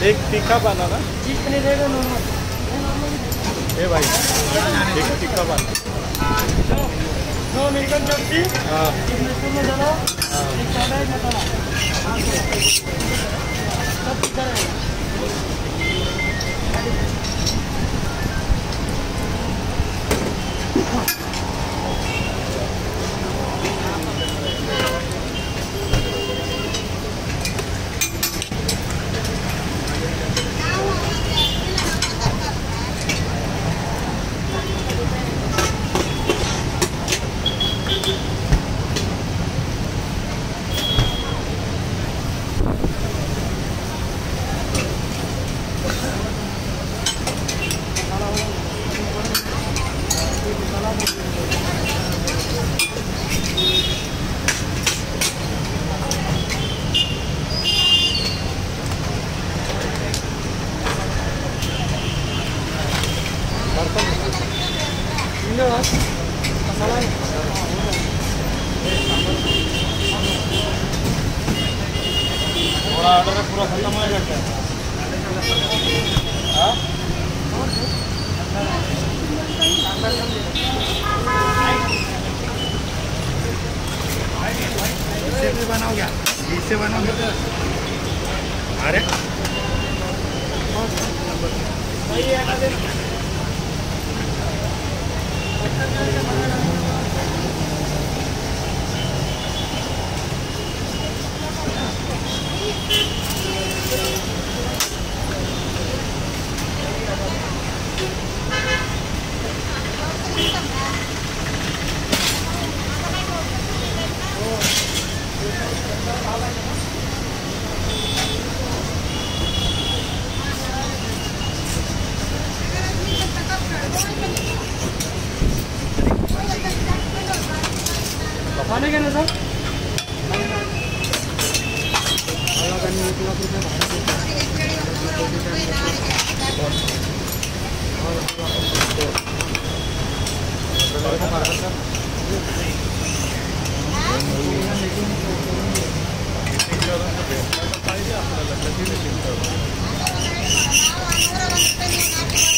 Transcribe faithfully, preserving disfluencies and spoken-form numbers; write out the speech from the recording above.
एक तीखा बनाना चीज पनीर रहेगा नॉर्मल। ए भाई एक तीखा बना दो अमेरिकन चपटी। हाँ एक मैसूर में डालो। एक सादा एक मसाला। सब तीखा रहेगा। मसाला थोड़ा ऑर्डर पूरा खत्म हो जाता है। हाँ इससे भी बनाओ क्या? इससे बनाओ अरे खाने के ना सर पाहिजे आपल्याला